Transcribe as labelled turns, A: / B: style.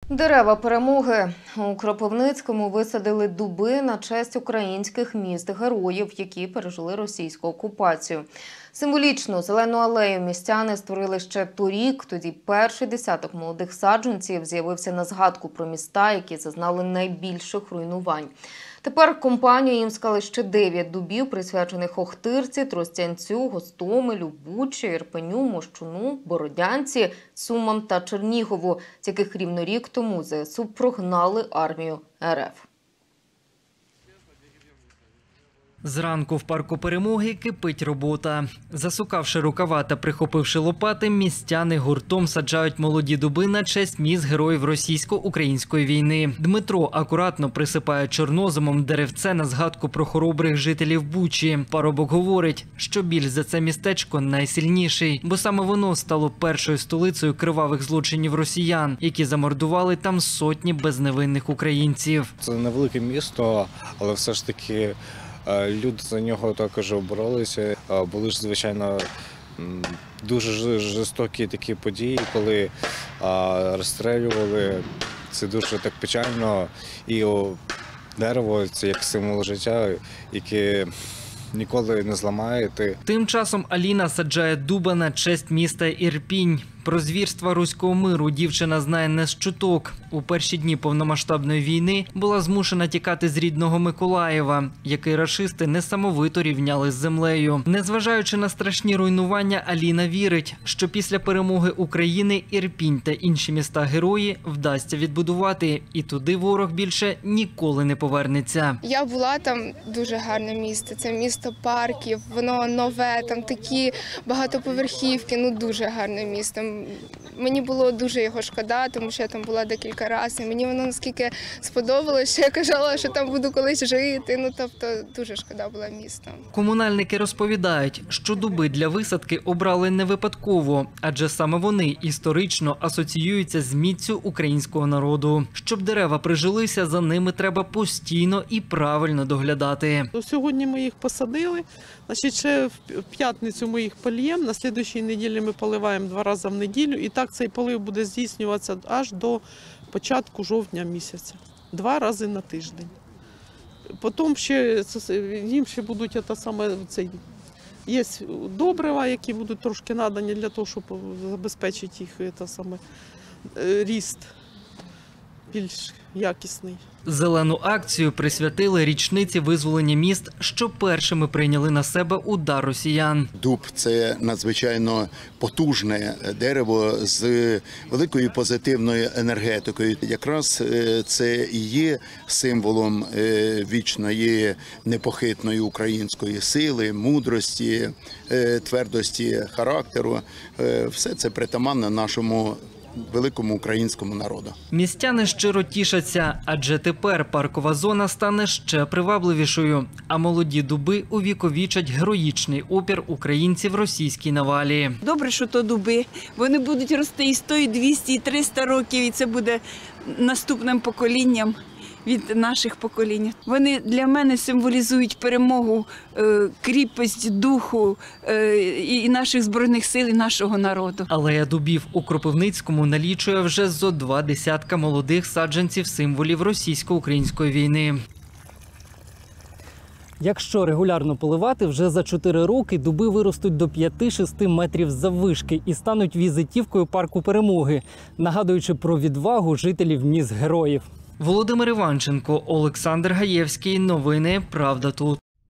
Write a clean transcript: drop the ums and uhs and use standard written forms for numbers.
A: Дерева перемоги. У Кропивницькому висадили дуби на честь українських міст-героїв, які пережили російську окупацію. Символічну зелену алею містяни створили ще торік. Тоді перший десяток молодих саджанців з'явився на згадку про міста, які зазнали найбільших руйнувань. Тепер компанію їм склали ще 9 дубів, присвячених Охтирці, Тростянцю, Гостомелю, Бучі, Ірпеню, Мощуну, Бородянці, Сумам та Чернігову, з яких рівно рік тому ЗСУ прогнали армію РФ.
B: Зранку в парку Перемоги кипить робота. Засукавши рукава та прихопивши лопати, містяни гуртом саджають молоді дуби на честь міст героїв російсько-української війни. Дмитро акуратно присипає чорноземом деревце на згадку про хоробрих жителів Бучі. Парубок говорить, що біль за це містечко найсильніший, бо саме воно стало першою столицею кривавих злочинів росіян, які замордували там сотні безневинних українців.
C: Це невелике місто, але все ж таки люди за нього також боролися. Були ж, звичайно, дуже жорстокі такі події, коли розстрілювали. Це дуже так печально. І дерево – це як символ життя, яке ніколи не зламаєте.
B: Тим часом Аліна саджає дуба на честь міста Ірпінь. Про звірства руського миру дівчина знає не з чуток. У перші дні повномасштабної війни була змушена тікати з рідного Миколаєва, який рашисти несамовито рівняли з землею. Незважаючи на страшні руйнування, Аліна вірить, що після перемоги України Ірпінь та інші міста-герої вдасться відбудувати. І туди ворог більше ніколи не повернеться.
D: Я була там, дуже гарне місто. Це місто парків, воно нове, там такі багатоповерхівки, дуже гарне місто. Мені було дуже його шкода, тому що я там була декілька разів. Мені воно наскільки сподобалося, що я казала, що там буду колись жити. Тобто дуже шкода була міста.
B: Комунальники розповідають, що дуби для висадки обрали не випадково, адже саме вони історично асоціюються з міццю українського народу. Щоб дерева прижилися, за ними треба постійно і правильно доглядати.
E: Сьогодні ми їх посадили, ще в п'ятницю ми їх поліємо, на слідуючій неділі ми поливаємо 2 рази в неділю. І так цей полив буде здійснюватися аж до початку жовтня місяця. 2 рази на тиждень. Потім їм ще будуть є добрива, які будуть трошки надані для того, щоб забезпечити їх ріст більш якісний.
B: Зелену акцію присвятили річниці визволення міст, що першими прийняли на себе удар росіян.
F: Дуб – це надзвичайно потужне дерево з великою позитивною енергетикою. Якраз це і є символом вічної, непохитної української сили, мудрості, твердості характеру. Все це притаманне нашому великому українському народу.
B: Містяни щиро тішаться, адже тепер паркова зона стане ще привабливішою, а молоді дуби увіковічать героїчний опір українців російській навалі.
G: Добре, що то дуби. Вони будуть рости і 100, і 200, і 300 років, і це буде наступним поколінням від наших поколінь. Вони для мене символізують перемогу, кріпость духу і наших Збройних сил, і нашого народу.
B: Алея дубів у Кропивницькому налічує вже зо 2 десятка молодих саджанців-символів російсько-української війни. Якщо регулярно поливати, вже за 4 роки дуби виростуть до 5-6 метрів заввишки і стануть візитівкою парку Перемоги, нагадуючи про відвагу жителів міст-героїв. Володимир Іванченко, Олександр Гаєвський. Новини «Правда тут».